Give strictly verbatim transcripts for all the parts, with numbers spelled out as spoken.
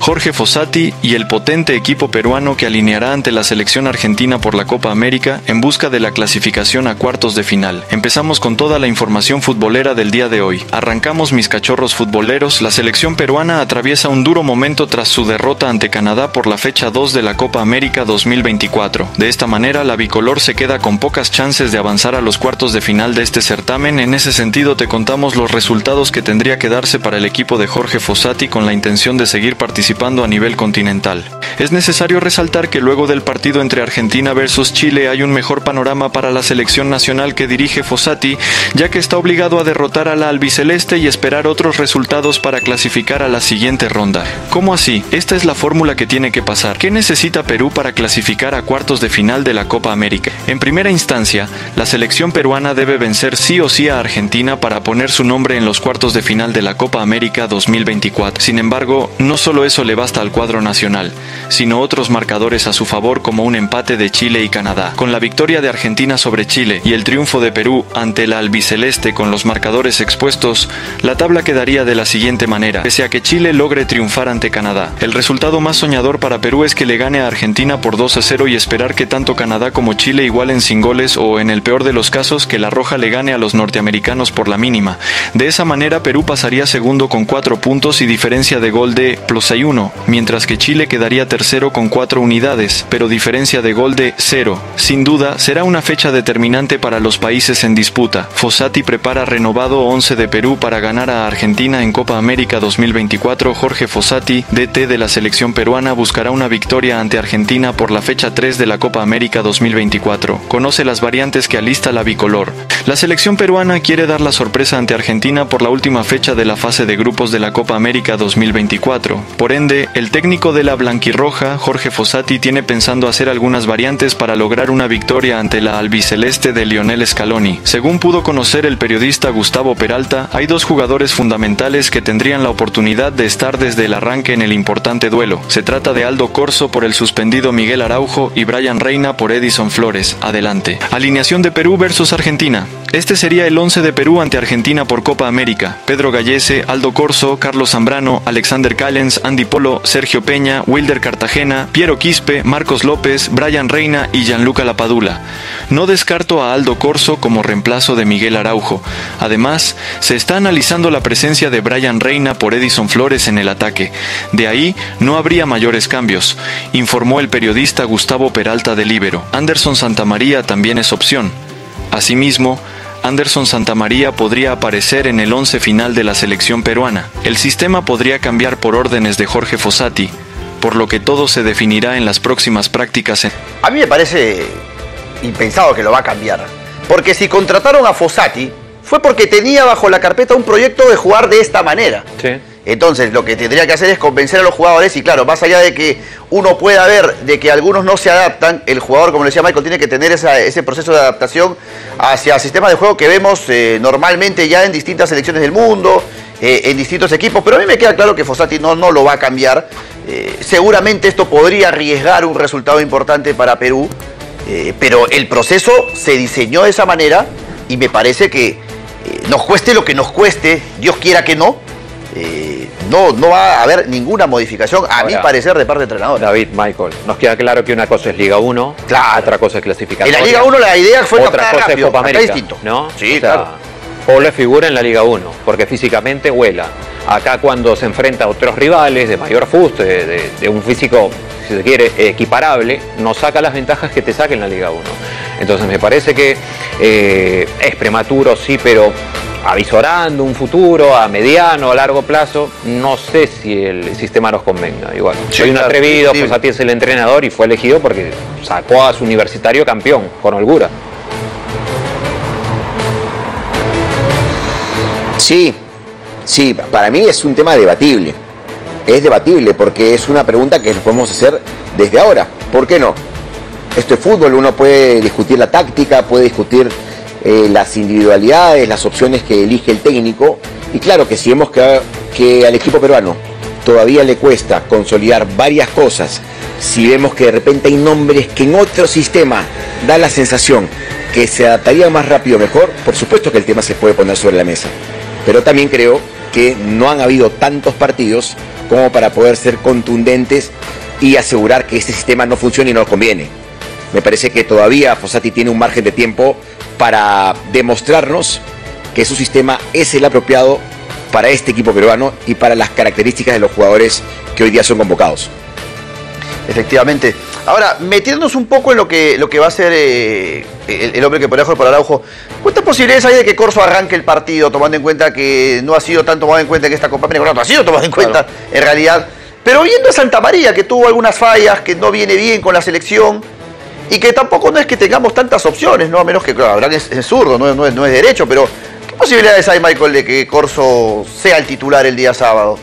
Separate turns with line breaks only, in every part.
Jorge Fossati y el potente equipo peruano que alineará ante la selección argentina por la Copa América en busca de la clasificación a cuartos de final. Empezamos con toda la información futbolera del día de hoy. Arrancamos, mis cachorros futboleros. La selección peruana atraviesa un duro momento tras su derrota ante Canadá por la fecha dos de la Copa América dos mil veinticuatro. De esta manera, la bicolor se queda con pocas chances de avanzar a los cuartos de final de este certamen. En ese sentido, te contamos los resultados que tendría que darse para el equipo de Jorge Fossati con la intención de seguir participando a nivel continental. Es necesario resaltar que luego del partido entre Argentina versus Chile hay un mejor panorama para la selección nacional que dirige Fossati, ya que está obligado a derrotar a la albiceleste y esperar otros resultados para clasificar a la siguiente ronda. ¿Cómo así? Esta es la fórmula que tiene que pasar. ¿Qué necesita Perú para clasificar a cuartos de final de la Copa América? En primera instancia, la selección peruana debe vencer sí o sí a Argentina para poner su nombre en los cuartos de final de la Copa América dos mil veinticuatro. Sin embargo, no solo eso le basta al cuadro nacional, sino otros marcadores a su favor como un empate de Chile y Canadá. Con la victoria de Argentina sobre Chile y el triunfo de Perú ante la albiceleste con los marcadores expuestos, la tabla quedaría de la siguiente manera. Pese a que Chile logre triunfar ante Canadá, el resultado más soñador para Perú es que le gane a Argentina por dos a cero y esperar que tanto Canadá como Chile igualen sin goles o, en el peor de los casos, que la roja le gane a los norteamericanos por la mínima. De esa manera, Perú pasaría segundo con cuatro puntos y diferencia de gol de plus uno, mientras que Chile quedaría tercero con cuatro unidades, pero diferencia de gol de cero. Sin duda, será una fecha determinante para los países en disputa. Fossati prepara renovado once de Perú para ganar a Argentina en Copa América dos mil veinticuatro. Jorge Fossati, D T de la selección peruana, buscará una victoria ante Argentina por la fecha tres de la Copa América dos mil veinticuatro. Conoce las variantes que alista la bicolor. La selección peruana quiere dar la sorpresa ante Argentina por la última fecha de la fase de grupos de la Copa América dos mil veinticuatro. Por ende, el técnico de la blanquirroja, Jorge Fossati, tiene pensando hacer algunas variantes para lograr una victoria ante la albiceleste de Lionel Scaloni. Según pudo conocer el periodista Gustavo Peralta, hay dos jugadores fundamentales que tendrían la oportunidad de estar desde el arranque en el importante duelo. Se trata de Aldo Corso por el suspendido Miguel Araujo y Brian Reina por Edison Flores. Adelante. Alineación de Perú versus Argentina. Este sería el once de Perú ante Argentina por Copa América. Pedro Gallese, Aldo Corso, Carlos Zambrano, Alexander Callens, Andy Polo, Sergio Peña, Wilder Cartagena, Piero Quispe, Marcos López, Brian Reina y Gianluca Lapadula. No descarto a Aldo Corso como reemplazo de Miguel Araujo. Además, se está analizando la presencia de Brian Reina por Edison Flores en el ataque. De ahí no habría mayores cambios, informó el periodista Gustavo Peralta de Líbero. Anderson Santamaría también es opción. Asimismo, Anderson Santamaría podría aparecer en el once final de la selección peruana. El sistema podría cambiar por órdenes de Jorge Fossati, por lo que todo se definirá en las próximas prácticas. En...
A mí me parece impensado que lo va a cambiar, porque si contrataron a Fossati fue porque tenía bajo la carpeta un proyecto de jugar de esta manera.
Sí.
Entonces lo que tendría que hacer es convencer a los jugadores y claro, más allá de que uno pueda ver de que algunos no se adaptan, el jugador, como le decía Michael, tiene que tener esa, ese proceso de adaptación hacia sistemas de juego que vemos eh, normalmente ya en distintas selecciones del mundo, eh, en distintos equipos, pero a mí me queda claro que Fossati no, no lo va a cambiar. Eh, seguramente esto podría arriesgar un resultado importante para Perú, eh, pero el proceso se diseñó de esa manera y me parece que eh, nos cueste lo que nos cueste, Dios quiera que no, Eh, no, no va a haber ninguna modificación, a Ahora, mi parecer, de parte del entrenador.
David, Michael, nos queda claro que una cosa es Liga uno,
claro.
Otra cosa es clasificación.
En la Liga uno la idea fue
otra cosa
rápido,
es Copa América,
distinto.
¿no?
Sí,
o sea,
claro.
Polo figura en la Liga uno, porque físicamente vuela. Acá cuando se enfrenta a otros rivales de mayor fuste, de, de, de un físico, si se quiere, equiparable, no saca las ventajas que te saca en la Liga uno. Entonces me parece que eh, es prematuro, sí, pero avisorando un futuro a mediano, a largo plazo, no sé si el sistema nos convenga. Igual, sí, soy un claro, atrevido, sí. Fossati es el entrenador y fue elegido porque sacó a su Universitario campeón, con holgura.
Sí, sí, para mí es un tema debatible. Es debatible porque es una pregunta que nos podemos hacer desde ahora. ¿Por qué no? Esto es fútbol, uno puede discutir la táctica, puede discutir eh, las individualidades, las opciones que elige el técnico. Y claro que si vemos que, que al equipo peruano todavía le cuesta consolidar varias cosas, si vemos que de repente hay nombres que en otro sistema da la sensación que se adaptaría más rápido, mejor, por supuesto que el tema se puede poner sobre la mesa. Pero también creo que no han habido tantos partidos como para poder ser contundentes y asegurar que este sistema no funcione y no nos conviene. Me parece que todavía Fossati tiene un margen de tiempo para demostrarnos que su sistema es el apropiado para este equipo peruano y para las características de los jugadores que hoy día son convocados.
Efectivamente. Ahora, metiéndonos un poco en lo que, lo que va a ser eh, el, el hombre que podría jugar por Araujo, ¿cuántas posibilidades hay de que Corso arranque el partido, tomando en cuenta que no ha sido tan tomado en cuenta en esta Copa América? No ha sido tomado en cuenta, claro, en realidad. Pero viendo a Santa María, que tuvo algunas fallas, que no viene bien con la selección, y que tampoco no es que tengamos tantas opciones, ¿no? A menos que, claro, Abraham es, es zurdo, no, no, es, no es derecho, pero ¿qué posibilidades hay, Michael, de que Corso sea el titular el día sábado?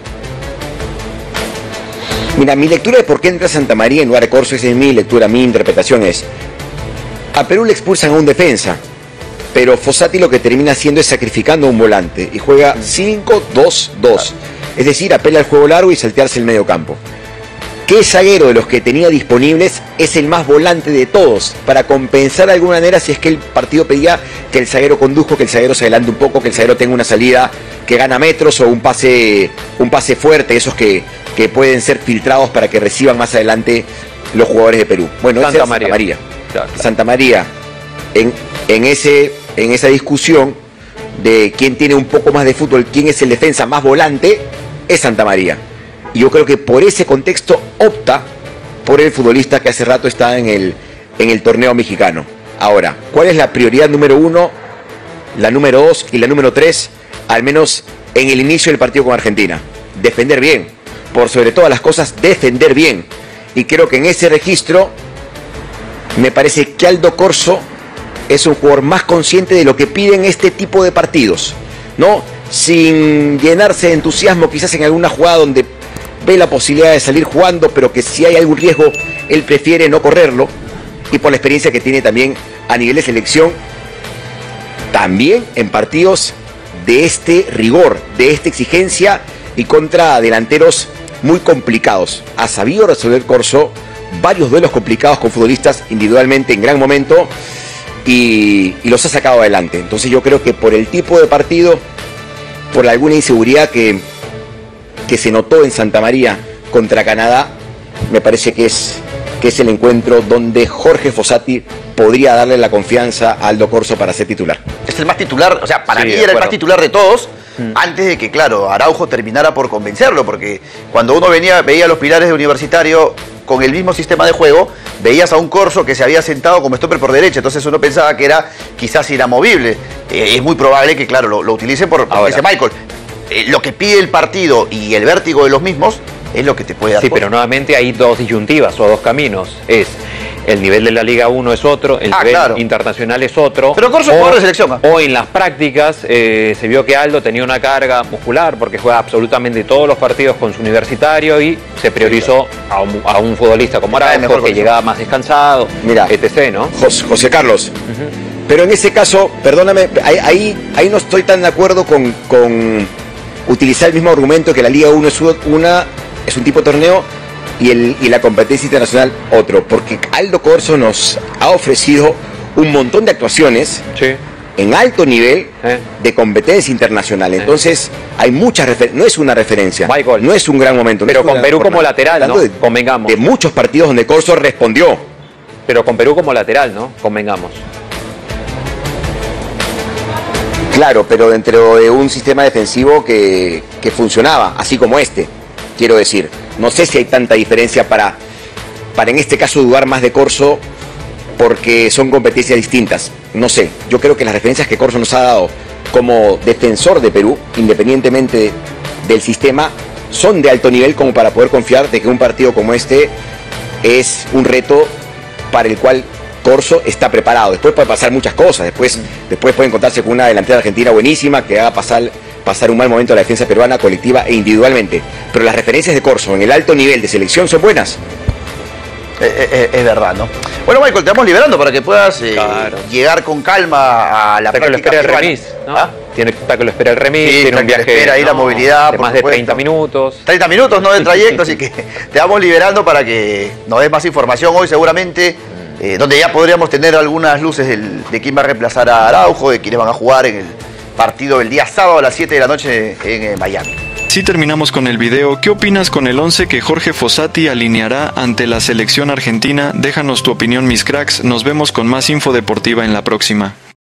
Mira, mi lectura de por qué entra Santa María en lugar de Corso, esa es mi lectura, mi interpretación es: a Perú le expulsan a un defensa, pero Fossati lo que termina haciendo es sacrificando a un volante y juega cinco dos dos. Es decir, apela al juego largo y saltearse el medio campo. ¿Qué zaguero de los que tenía disponibles es el más volante de todos? Para compensar de alguna manera si es que el partido pedía que el zaguero conduzca, que el zaguero se adelante un poco, que el zaguero tenga una salida que gana metros o un pase, un pase fuerte, esos que, que pueden ser filtrados para que reciban más adelante los jugadores de Perú. Bueno,
Santa
ese es
María.
Santa María.
Claro, claro.
Santa María, en, en, ese, en esa discusión de quién tiene un poco más de fútbol, quién es el defensa más volante, es Santa María. Y yo creo que por ese contexto opta por el futbolista que hace rato está en el, en el torneo mexicano. Ahora, ¿cuál es la prioridad número uno, la número dos y la número tres, al menos en el inicio del partido con Argentina? Defender bien, por sobre todas las cosas, defender bien. Y creo que en ese registro me parece que Aldo Corso es un jugador más consciente de lo que piden este tipo de partidos, ¿no? Sin llenarse de entusiasmo quizás en alguna jugada donde ve la posibilidad de salir jugando, pero que si hay algún riesgo, él prefiere no correrlo, y por la experiencia que tiene también a nivel de selección, también en partidos de este rigor, de esta exigencia y contra delanteros muy complicados. Ha sabido resolver Corso varios duelos complicados con futbolistas individualmente en gran momento y, y los ha sacado adelante. Entonces yo creo que por el tipo de partido, por alguna inseguridad que que se notó en Santa María contra Canadá, me parece que es, que es el encuentro donde Jorge Fossati podría darle la confianza a Aldo Corso para ser titular.
Es el más titular, o sea, para
Sí,
mí
de
era el
acuerdo.
más titular de todos,
Mm.
antes de que, claro, Araujo terminara por convencerlo, porque cuando uno venía, veía los pilares de Universitario con el mismo sistema de juego, veías a un Corso que se había sentado como stopper por derecha, entonces uno pensaba que era quizás inamovible. Eh, es muy probable que, claro, lo, lo utilicen por, por
Ahora.
ese Michael. Eh, lo que pide el partido y el vértigo de los mismos es lo que te puede dar.
Sí,
Corso.
pero nuevamente hay dos disyuntivas o dos caminos. Es el nivel de la Liga uno es otro, el
Ah,
nivel
claro.
internacional es otro.
Pero Corso es jugador de selección, ¿ah?
O en las prácticas eh, se vio que Aldo tenía una carga muscular porque juega absolutamente todos los partidos con su Universitario y se priorizó a un, a un futbolista como
Ah, es mejor
Araujo que
condición.
llegaba más descansado,
Mira.
etcétera, ¿no?
José, José Carlos, pero en ese caso, perdóname, ahí, ahí, ahí no estoy tan de acuerdo con, con utilizar el mismo argumento que la Liga uno es, una, es un tipo de torneo y, el, y la competencia internacional otro, porque Aldo Corso nos ha ofrecido un montón de actuaciones
Sí.
en alto nivel
Eh.
de competencia internacional. Entonces, hay muchas referencias, no es una referencia,
Michael.
no es un gran momento. no
Pero
es una
con Perú como
jornada.
lateral, ¿no?
Hablando de,
Convengamos.
de muchos partidos donde Corso respondió.
Pero con Perú como lateral, ¿no? Convengamos.
Claro, pero dentro de un sistema defensivo que, que funcionaba, así como este, quiero decir. No sé si hay tanta diferencia para, para en este caso dudar más de Corso, porque son competencias distintas. No sé, yo creo que las referencias que Corso nos ha dado como defensor de Perú, independientemente del sistema, son de alto nivel como para poder confiar de que un partido como este es un reto para el cual Corso está preparado. Después puede pasar muchas cosas, después, después puede encontrarse con una delantera argentina buenísima que haga pasar, pasar un mal momento a la defensa peruana colectiva e individualmente. Pero las referencias de Corso en el alto nivel de selección son buenas.
Eh, eh, es verdad, ¿no? Bueno, Michael, te vamos liberando para que puedas eh,
Claro.
llegar con calma a la
Hasta que lo
práctica
espera el
peruana.
remis, ¿no?
¿Ah?
Tiene hasta que lo espera el remis,
Sí,
tiene
hasta
un
que lo
viaje
espera ahí la
¿no?
movilidad,
de
por
más de
supuesto.
treinta minutos.
treinta minutos, ¿no? De trayecto, así que te vamos liberando para que nos des más información hoy seguramente, eh, donde ya podríamos tener algunas luces del- de quién va a reemplazar a Araujo, de quiénes van a jugar en el, partido el día sábado a las siete de la noche en eh, Miami.
Si terminamos con el video, ¿qué opinas con el once que Jorge Fossati alineará ante la selección argentina? Déjanos tu opinión, mis cracks. Nos vemos con más info deportiva en la próxima.